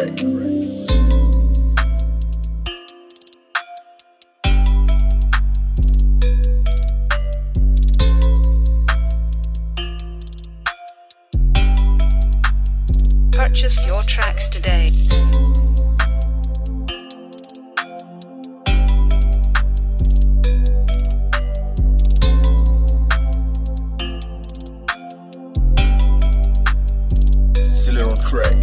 OnTheTrack. Purchase your tracks today. Celeron crack.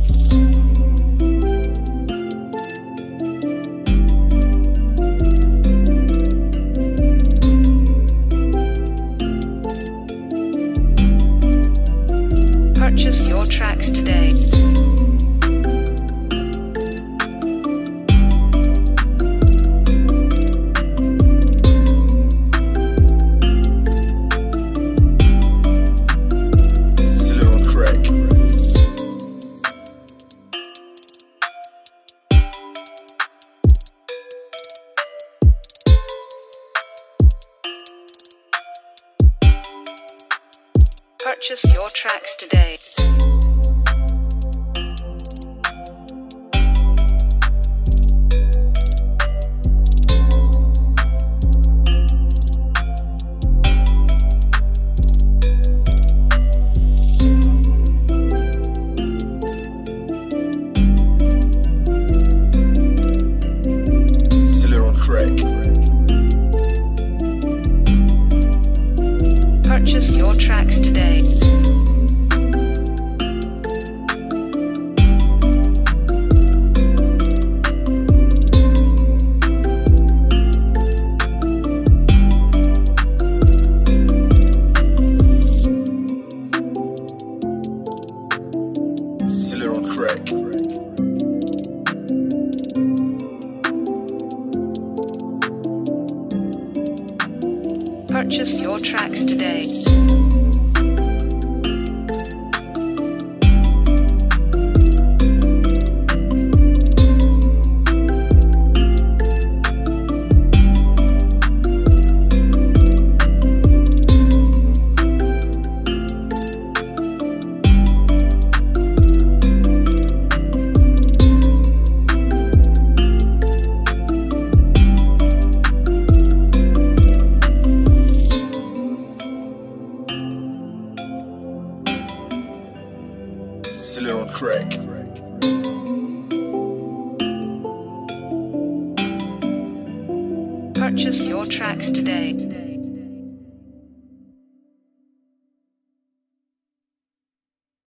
Purchase your tracks today. Celeron crack. Purchase your tracks today. Celeron crack. Purchase your tracks today. Celeron crack. Purchase your tracks today. Celeron crack. Purchase your tracks today.